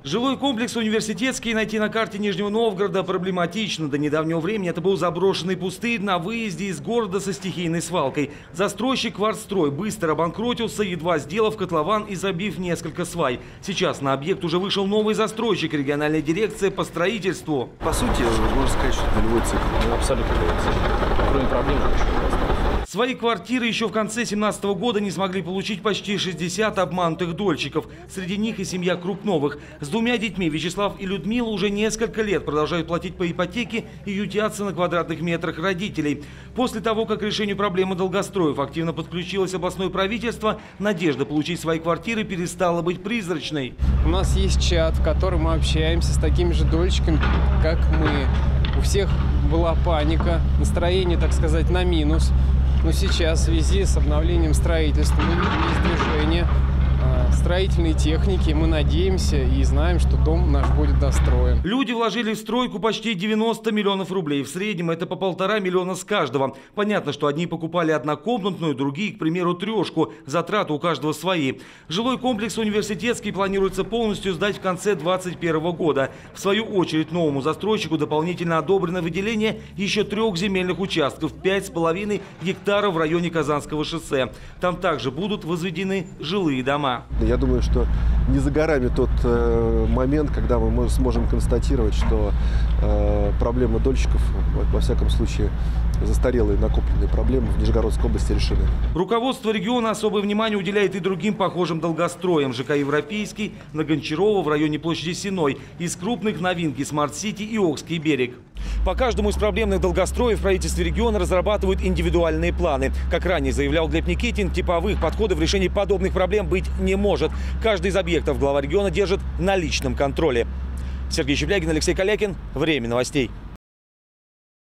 Жилой комплекс «Университетский» найти на карте Нижнего Новгорода проблематично. До недавнего времени это был заброшенный пустырь на выезде из города со стихийной свалкой. Застройщик «Квартстрой» быстро обанкротился, едва сделав котлован и забив несколько свай. Сейчас на объект уже вышел новый застройщик – региональная дирекция по строительству. По сути, можно сказать, что это нулевой цикл. Абсолютно нулевой цикл. Кроме проблем Свои квартиры еще в конце 2017 года не смогли получить почти 60 обманутых дольщиков. Среди них и семья Крупновых. С двумя детьми Вячеслав и Людмила уже несколько лет продолжают платить по ипотеке и ютятся на квадратных метрах родителей. После того, как к решению проблемы долгостроев активно подключилось областное правительство, надежда получить свои квартиры перестала быть призрачной. У нас есть чат, в котором мы общаемся с такими же дольщиками, как мы. У всех была паника, настроение, так сказать, на минус. Но сейчас в связи с обновлением строительства мы видим есть движение строительной техники. Мы надеемся и знаем, что дом наш будет достроен. Люди вложили в стройку почти 90 миллионов рублей. В среднем это по 1,5 миллиона с каждого. Понятно, что одни покупали однокомнатную, другие, к примеру, трешку. Затраты у каждого свои. Жилой комплекс «Университетский» планируется полностью сдать в конце 2021 года. В свою очередь новому застройщику дополнительно одобрено выделение еще 3 земельных участков, 5,5 гектаров в районе Казанского шоссе. Там также будут возведены жилые дома. Я думаю, что не за горами тот момент, когда мы сможем констатировать, что проблема дольщиков, во всяком случае, застарелые накопленные проблемы в Нижегородской области решены. Руководство региона особое внимание уделяет и другим похожим долгостроям. ЖК «Европейский» на Гончарова в районе площади Сеной. Из крупных новинки «Смарт-Сити» и «Окский берег». По каждому из проблемных долгостроев в правительстве региона разрабатывают индивидуальные планы. Как ранее заявлял Глеб Никитин, типовых подходов в решении подобных проблем быть не может. Каждый из объектов глава региона держит на личном контроле. Сергей Щеплягин, Алексей Калякин. Время новостей.